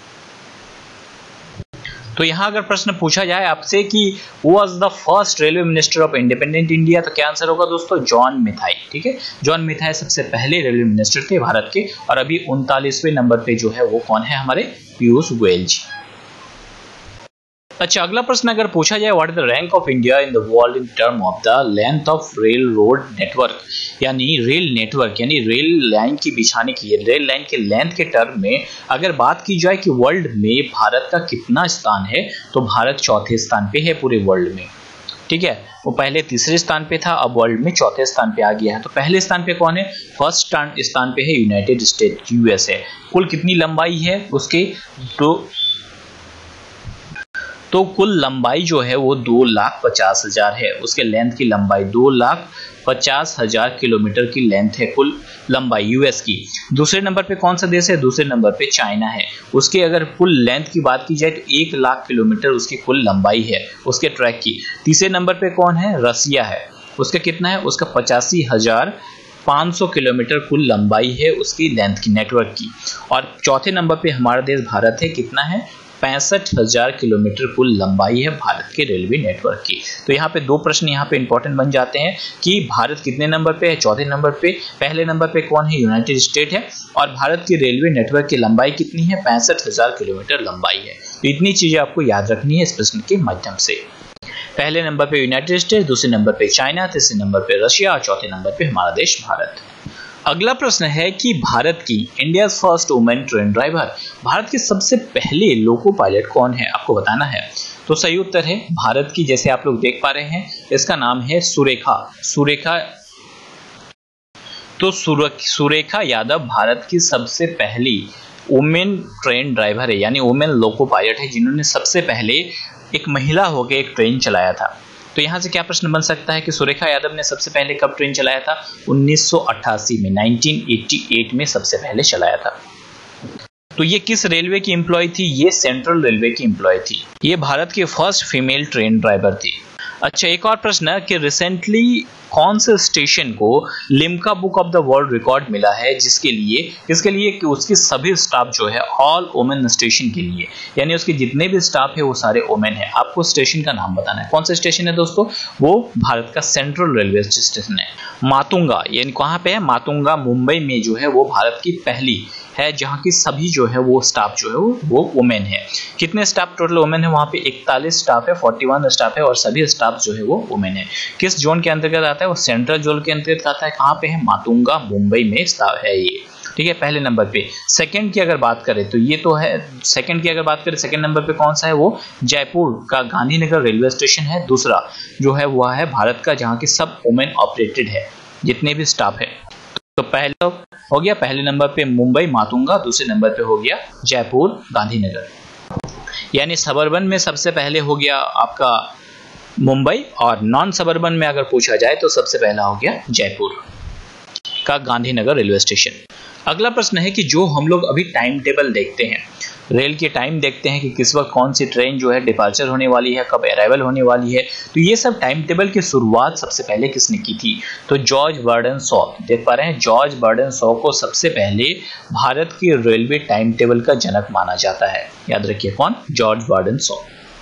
तो यहाँ अगर प्रश्न पूछा जाए आपसे कि who was the first railway minister of independent India, तो क्या आंसर होगा दोस्तों? जॉन मिथाई। ठीक है, जॉन मिथाई सबसे पहले रेलवे मिनिस्टर थे भारत के, और अभी 39वें नंबर पे जो है वो कौन है? हमारे पीयूष गोयल जी। अच्छा, अगला प्रश्न अगर पूछा जाए, what is the rank of India in the world in term of the length of rail road network, यानी रेल नेटवर्क, यानी रेल लाइन की बिछाने की, रेल लाइन के लेंथ के टर्म में अगर बात की जाए कि वर्ल्ड में भारत का कितना स्थान है, तो भारत चौथे स्थान पे है पूरे वर्ल्ड में। ठीक है, वो पहले तीसरे स्थान पे था, अब वर्ल्ड में चौथे स्थान पे आ गया है। तो पहले स्थान पे कौन है? फर्स्ट स्थान पे है यूनाइटेड स्टेट, यूएसए। कुल कितनी लंबाई है उसके? तो कुल लंबाई जो है वो 2,50,000 है। उसके लेंथ की लंबाई 2,50,000 किलोमीटर की लेंथ है कुल लंबाई यूएस की। दूसरे नंबर पे कौन सा देश है? दूसरे नंबर पे चाइना है। उसके अगर कुल लेंथ की बात की जाए तो 1,00,000 किलोमीटर उसकी कुल लंबाई है उसके ट्रैक की। तीसरे नंबर पे कौन है? रसिया है। उसका कितना है? उसका 85,500 किलोमीटर कुल लंबाई है उसकी लेंथ की, नेटवर्क की। और चौथे नंबर पे हमारा देश भारत है, कितना है? 65,000 किलोमीटर कुल लंबाई है भारत के रेलवे नेटवर्क की। तो यहाँ पे दो प्रश्न यहाँ पे इंपॉर्टेंट बन जाते हैं कि भारत कितने नंबर पे है? चौथे नंबर पे। पहले नंबर पे कौन है? यूनाइटेड स्टेट है। और भारत की रेलवे नेटवर्क की लंबाई कितनी है? 65,000 किलोमीटर लंबाई है। तो इतनी चीजें आपको याद रखनी है इस प्रश्न के माध्यम से। पहले नंबर पे यूनाइटेड स्टेट, दूसरे नंबर पे चाइना, तीसरे नंबर पे रशिया, और चौथे नंबर पे हमारा देश भारत। अगला प्रश्न है कि भारत की, India first women train driver, भारत के सबसे पहले लोको पायलट कौन है? आपको बताना है। तो सही उत्तर है भारत की, जैसे आप लोग देख पा रहे हैं, इसका नाम है सुरेखा। तो सुरेखा यादव भारत की सबसे पहली वुमेन ट्रेन ड्राइवर है, यानी वुमेन लोको पायलट है, जिन्होंने सबसे पहले एक महिला होकर एक ट्रेन चलाया था। तो यहाँ से क्या प्रश्न बन सकता है कि सुरेखा यादव ने सबसे पहले कब ट्रेन चलाया था? 1988 में, 1988 में सबसे पहले चलाया था। तो ये किस रेलवे की एम्प्लॉय थी? ये सेंट्रल रेलवे की एम्प्लॉय थी। ये भारत की फर्स्ट फीमेल ट्रेन ड्राइवर थी। अच्छा, एक और प्रश्न कि रिसेंटली कौन से स्टेशन को Limca book of the world record मिला है, किसके लिए कि उसके सभी स्टाफ जो है ऑल वुमेन स्टेशन के लिए, यानी उसके जितने भी स्टाफ है वो सारे वुमेन है। आपको स्टेशन का नाम बताना है। कौन सा स्टेशन है दोस्तों? वो भारत का सेंट्रल रेलवे स्टेशन है, मातुंगा। यानी कहाँ पे है? मातुंगा, मुंबई में जो है वो भारत की पहली है जहाँ की सभी जो है वो स्टाफ जो है वो वुमेन है। कितने स्टाफ टोटल वुमेन है वहाँ पे? 41 स्टाफ है, 41 स्टाफ है, और सभी स्टाफ जो है वो वुमेन है। किस जोन के अंतर्गत आता है? वो सेंट्रल जोन के अंतर्गत आता है। कहाँ पे है? मातुंगा, मुंबई में स्टाफ है ये। ठीक है, पहले नंबर पे। सेकंड की अगर बात करें तो ये तो है, सेकंड की अगर बात करें, सेकंड नंबर पे कौन सा है? वो जयपुर का गांधीनगर रेलवे स्टेशन है। दूसरा जो है वह है भारत का, जहाँ की सब वुमेन ऑपरेटेड है, जितने भी स्टाफ है। तो पहले हो गया, पहले नंबर पे मुंबई मातुंगा, दूसरे नंबर पे हो गया जयपुर गांधीनगर। यानी सबर्बन में सबसे पहले हो गया आपका मुंबई, और नॉन सबर्बन में अगर पूछा जाए तो सबसे पहला हो गया जयपुर का गांधीनगर रेलवे स्टेशन। अगला प्रश्न है कि जो हम लोग अभी टाइम टेबल देखते हैं, रेल के टाइम देखते हैं कि किस वक्त कौन सी ट्रेन जो है डिपार्चर होने वाली है, कब अराइवल होने वाली है, तो ये सब टाइम टेबल की शुरुआत सबसे पहले किसने की थी? तो जॉर्ज बर्डन शॉ। देख पा रहे हैं, जॉर्ज बर्डन शॉ को सबसे पहले भारत की रेलवे टाइम टेबल का जनक माना जाता है। याद रखिए कौन? George Burdon Shaw.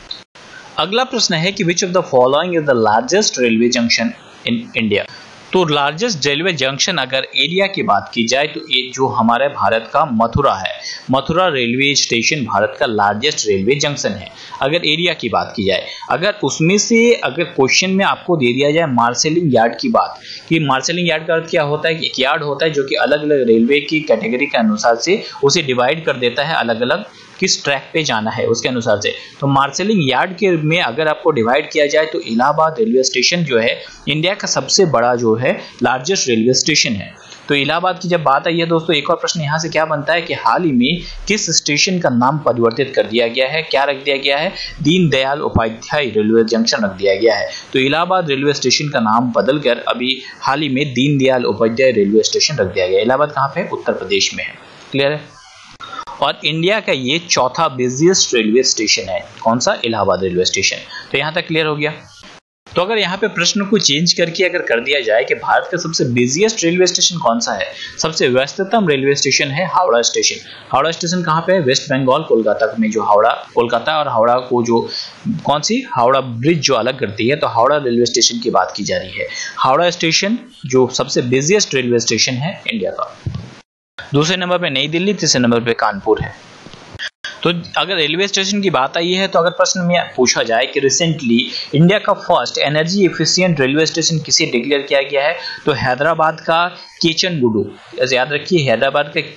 अगला प्रश्न है कि which of the following is the largest railway junction in India? तो लार्जेस्ट रेलवे जंक्शन अगर एरिया की बात की जाए तो ये जो हमारे भारत का मथुरा है, मथुरा रेलवे स्टेशन भारत का लार्जेस्ट रेलवे जंक्शन है अगर एरिया की बात की जाए। अगर उसमें से अगर क्वेश्चन में आपको दे दिया जाए मार्शलिंग यार्ड की बात, कि मार्शलिंग यार्ड का अर्थ क्या होता है? एक यार्ड होता है जो कि अलग अलग रेलवे की कैटेगरी के अनुसार से उसे डिवाइड कर देता है अलग अलग किस ट्रैक पे जाना है उसके अनुसार से। तो मार्शलिंग यार्ड के में अगर आपको डिवाइड किया जाए तो इलाहाबाद रेलवे स्टेशन जो है इंडिया का सबसे बड़ा जो है लार्जेस्ट रेलवे स्टेशन है। तो इलाहाबाद की जब बात आई है दोस्तों, एक और प्रश्न यहाँ से क्या बनता है कि हाल ही में किस स्टेशन का नाम परिवर्तित कर दिया गया है, क्या रख दिया गया है, दीनदयाल उपाध्याय रेलवे जंक्शन रख दिया गया है। तो इलाहाबाद रेलवे स्टेशन का नाम बदलकर अभी हाल ही में दीनदयाल उपाध्याय रेलवे स्टेशन रख दिया गया। इलाहाबाद कहाँ पे? उत्तर प्रदेश में है। क्लियर है? और इंडिया का ये चौथा बिजिएस्ट रेलवे स्टेशन है। कौन सा? Allahabad railway station. तो यहाँ तक क्लियर हो गया। तो अगर यहाँ पे प्रश्न को चेंज करके अगर कर दिया जाए कि भारत का सबसे बिजिएस्ट रेलवे स्टेशन कौन सा है, सबसे व्यस्ततम रेलवे स्टेशन है हावड़ा स्टेशन। हावड़ा स्टेशन कहाँ पे है? वेस्ट बंगाल, कोलकाता में। जो हावड़ा, कोलकाता और हावड़ा को जो कौन सी हावड़ा ब्रिज जो अलग करती है, तो हावड़ा रेलवे स्टेशन की बात की जा रही है। हावड़ा स्टेशन जो सबसे बिजिएस्ट रेलवे स्टेशन है इंडिया का। दूसरे नंबर पे नई दिल्ली, तीसरे नंबर पे कानपुर है। तो अगर रेलवे स्टेशन की बात आई है तो अगर प्रश्न में पूछा जाए कि रिसेंटली इंडिया का first energy efficient railway station किसे डिक्लेयर किया गया है, तो हैदराबाद का केचनगुडू, याद रखिए हैदराबाद का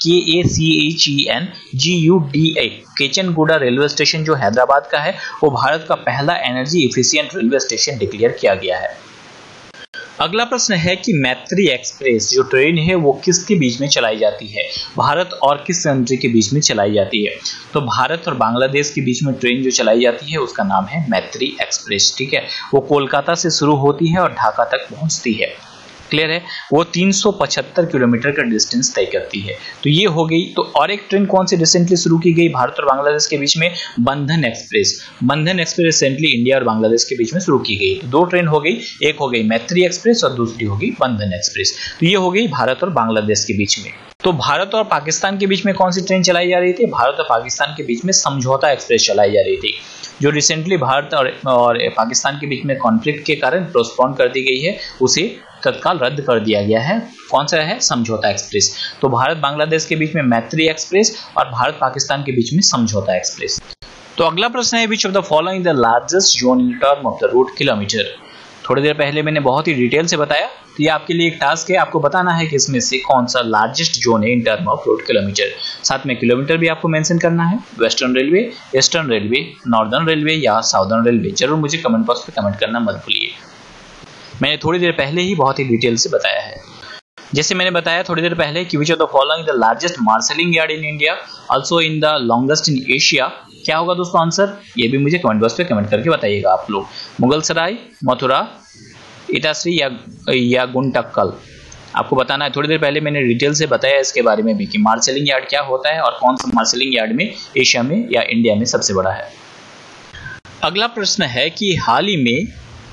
KACHENGUDA केचनगुडा रेलवे स्टेशन जो हैदराबाद का है वो भारत का पहला energy efficient railway station declare किया गया है। अगला प्रश्न है कि मैत्री एक्सप्रेस जो ट्रेन है वो किसके बीच में चलाई जाती है, भारत और किस कंट्री के बीच में चलाई जाती है। तो भारत और बांग्लादेश के बीच में ट्रेन जो चलाई जाती है उसका नाम है मैत्री एक्सप्रेस। ठीक है, वो कोलकाता से शुरू होती है और ढाका तक पहुंचती है। क्लियर है? वो 375 किलोमीटर का डिस्टेंस तय करती है। तो ये हो गई। तो और एक ट्रेन कौन सी रिसेंटली शुरू की गई भारत और बांग्लादेश के बीच में? बंधन एक्सप्रेस। बंधन एक्सप्रेस रिसेंटली इंडिया और बांग्लादेश के बीच में शुरू की गई। तो दो ट्रेन हो गई, एक हो गई मैत्री एक्सप्रेस और दूसरी हो गई बंधन एक्सप्रेस। तो ये हो गई भारत और बांग्लादेश के बीच में। तो भारत और पाकिस्तान के बीच में कौन सी ट्रेन चलाई जा रही थी? भारत और पाकिस्तान के बीच में समझौता एक्सप्रेस चलाई जा रही थी, जो रिसेंटली भारत और पाकिस्तान के बीच में कॉन्फ्लिक्ट के कारण पोस्टपोन कर दी गई है, उसे तत्काल रद्द कर दिया गया है। कौन सा है? समझौता एक्सप्रेस। तो भारत बांग्लादेश के बीच में मैत्री एक्सप्रेस और भारत पाकिस्तान के बीच में समझौता एक्सप्रेस। तो अगला प्रश्न है which of the following the largest zone in term of the route kilometre. थोड़ी देर पहले मैंने बहुत ही डिटेल से बताया, तो ये आपके लिए एक टास्क है, आपको बताना है कि इसमें से कौन सा लार्जेस्ट जोन है in term of road kilometre. साथ में किलोमीटर भी आपको मेंशन करना है। Western railway, eastern railway, northern railway या साउदर्न रेलवे। जरूर मुझे कमेंट बॉक्स पे कमेंट करना मत भूलिए। मैंने थोड़ी देर पहले ही बहुत ही डिटेल से बताया है। जैसे मैंने बताया थोड़ी देर पहले कि which of the following the largest marshalling yard in India, also in the longest in Asia. क्या होगा दोस्तों आंसर? ये भी मुझे कमेंट बॉक्स पे कमेंट करके बताइएगा आप लोग। मुगल सराय, मथुरा, इटाश्री या गुंटक्कल। आपको बताना है। थोड़ी देर पहले मैंने डिटेल से बताया इसके बारे में भी कि मार्शलिंग यार्ड क्या होता है और कौन सा मार्शलिंग यार्ड में एशिया में या इंडिया में सबसे बड़ा है। अगला प्रश्न है कि हाल ही में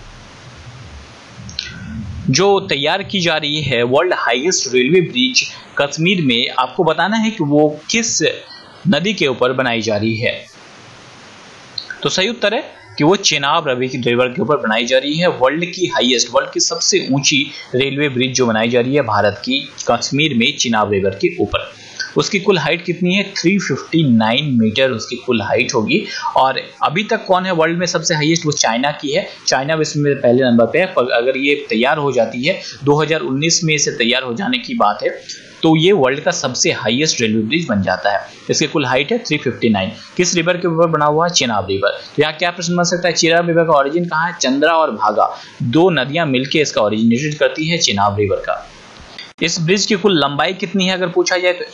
जो तैयार की जा रही है world highest railway bridge Kashmir में, आपको बताना है कि वो किस नदी के ऊपर बनाई जा रही है। तो सही उत्तर है कि वो चेनाब रिवर के ऊपर बनाई जा रही है। वर्ल्ड की हाईएस्ट, वर्ल्ड की सबसे ऊंची रेलवे ब्रिज जो बनाई जा रही है भारत की कश्मीर में चेनाब रिवर के ऊपर। उसकी कुल हाइट कितनी है? 359 मीटर उसकी कुल हाइट होगी। और अभी तक कौन है वर्ल्ड में सबसे हाईएस्ट? वो चाइना की है। चाइना विश्व में पहले नंबर पे है। पर अगर ये तैयार हो जाती है, 2019 में इसे तैयार हो जाने की बात है, तो ये वर्ल्ड का सबसे हाईएस्ट रेलवे ब्रिज बन जाता है। इसकी कुल हाइट है 359। किस रिवर के ऊपर बना हुआ है? चेनाब रिवर। तो यहाँ क्या प्रश्न बन सकता है? चेनाब रिवर का ओरिजिन कहाँ है? चंद्रा और भागा, दो नदियां मिलकर इसका ओरिजिनेटेड करती है चेनाब रिवर का। इस ब्रिज की कुल लंबाई कितनी है अगर पूछा जाए तो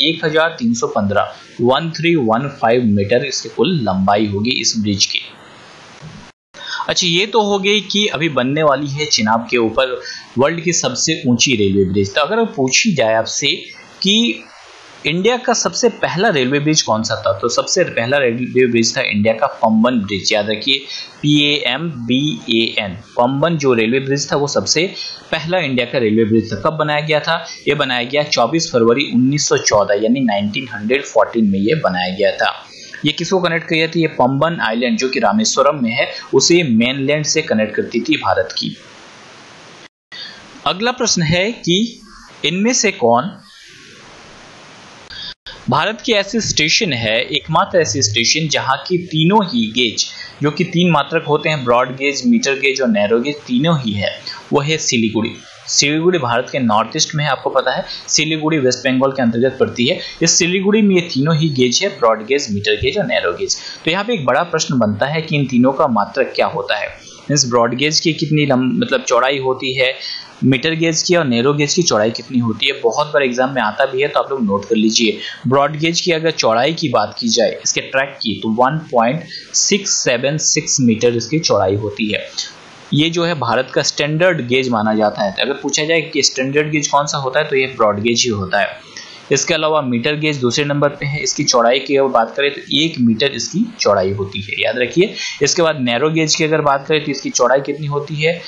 1315 मीटर इसकी कुल लंबाई होगी इस ब्रिज की। अच्छा, ये तो हो गई कि अभी बनने वाली है चेनाब के ऊपर वर्ल्ड की सबसे ऊंची रेलवे ब्रिज। तो अगर पूछी जाए आपसे कि इंडिया का सबसे पहला रेलवे ब्रिज कौन सा था, तो सबसे पहला रेलवे ब्रिज था इंडिया का पंबन ब्रिज। याद रखिए, PAMBAN, पंबन जो रेलवे ब्रिज था वो सबसे पहला इंडिया का रेलवे ब्रिज था। कब बनाया गया था? ये बनाया गया 24 फरवरी 1914 यानी 1914 में ये बनाया गया था। ये किसको कनेक्ट किया था? ये पंबन आइलैंड जो कि रामेश्वरम में है, उसे मेनलैंड से कनेक्ट करती थी भारत की। अगला प्रश्न है कि इनमें से कौन भारत की ऐसी स्टेशन है, एकमात्र ऐसी स्टेशन जहां की तीनों ही गेज जो कि तीन मात्रक होते हैं, ब्रॉड गेज, मीटर गेज और नैरो गेज, तीनों ही है, वो है सिलीगुड़ी। सिलीगुड़ी भारत के नॉर्थ ईस्ट में है, आपको पता है। सिलीगुड़ी वेस्ट बंगाल के अंतर्गत पड़ती है। इस सिलीगुड़ी में ये तीनों ही गेज है, ब्रॉड गेज, मीटर गेज और नैरो गेज। तो यहाँ पे एक बड़ा प्रश्न बनता है कि इन तीनों का मात्रक क्या होता है। इस ब्रॉड गेज की कितनी मतलब चौड़ाई होती है, मीटर गेज की और नैरो गेज की चौड़ाई कितनी होती है। बहुत बार एग्जाम में आता भी है, तो आप लोग नोट कर लीजिए। ब्रॉड गेज की अगर चौड़ाई की बात की जाए, इसके ट्रैक की, तो 1.676 मीटर इसकी चौड़ाई होती है। ये जो है भारत का स्टैंडर्ड गेज माना जाता है। अगर पूछा जाए कि स्टैंडर्ड गेज कौन सा होता है, तो ये ब्रॉड गेज ही होता है। इसके अलावा मीटर गेज दूसरे नंबर पे है। इसकी चौड़ाई की अगर बात करें तो 1 मीटर इसकी चौड़ाई होती है, याद रखिए। इसके बाद नैरो गेज की अगर बात करें तो इसकी चौड़ाई कितनी होती है,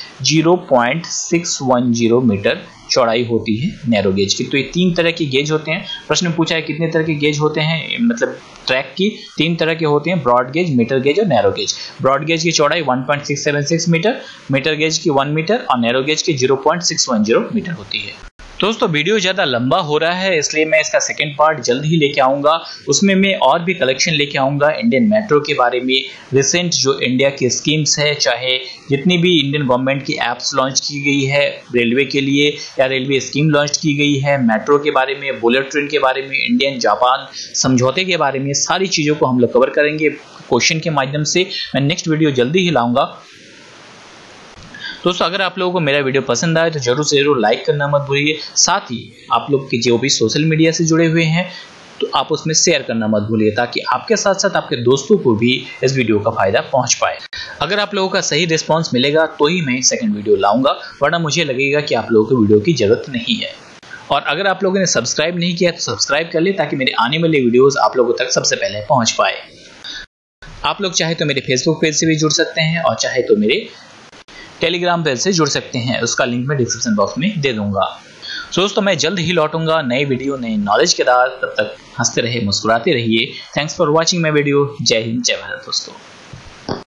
0.610 मीटर चौड़ाई होती है नैरो गेज की। तो ये 3 तरह के गेज होते हैं। प्रश्न में पूछा है कितने तरह के गेज होते हैं, मतलब ट्रैक की 3 तरह के होते हैं, ब्रॉड गेज, मीटर गेज और नैरो गेज। ब्रॉड गेज की चौड़ाई 1.676 मीटर, मीटर गेज की 1 मीटर और नैरो गेज की 0.610 मीटर होती है। दोस्तों वीडियो ज़्यादा लंबा हो रहा है, इसलिए मैं इसका सेकंड पार्ट जल्द ही लेके आऊँगा। उसमें मैं और भी कलेक्शन लेके आऊँगा इंडियन मेट्रो के बारे में, रिसेंट जो इंडिया की स्कीम्स है, चाहे जितनी भी इंडियन गवर्नमेंट की ऐप्स लॉन्च की गई है रेलवे के लिए या रेलवे स्कीम लॉन्च की गई है, मेट्रो के बारे में, बुलेट ट्रेन के बारे में, इंडियन जापान समझौते के बारे में, सारी चीज़ों को हम लोग कवर करेंगे क्वेश्चन के माध्यम से। मैं नेक्स्ट वीडियो जल्दी ही लाऊंगा। दोस्तों अगर आप लोगों को मेरा वीडियो पसंद आए तो जरूर से जरूर लाइक करना मत भूलिए। साथ ही आप लोग के जो भी सोशल मीडिया से जुड़े हुए हैं तो आप उसमें शेयर करना मत भूलिए, ताकि आपके साथ साथ आपके दोस्तों को भी इस वीडियो का फायदा पहुंच पाए। अगर आप लोगों का सही रिस्पांस मिलेगा तो ही मैं सेकंड वीडियो लाऊंगा, वरना मुझे लगेगा कि आप लोगों को वीडियो की जरूरत नहीं है। और अगर आप लोगों ने सब्सक्राइब नहीं किया तो सब्सक्राइब कर ले, ताकि मेरे आने वाले वीडियोस आप लोगों तक सबसे पहले पहुंच पाए। आप लोग चाहे तो मेरे फेसबुक पेज से भी जुड़ सकते हैं और चाहे तो मेरे टेलीग्राम पेज से जुड़ सकते हैं, उसका लिंक मैं डिस्क्रिप्शन बॉक्स में दे दूंगा। दोस्तों मैं जल्द ही लौटूंगा नए वीडियो, नए नॉलेज के साथ। तब तक हंसते रहिए, मुस्कुराते रहिए। Thanks for watching my video. जय हिंद, जय भारत दोस्तों।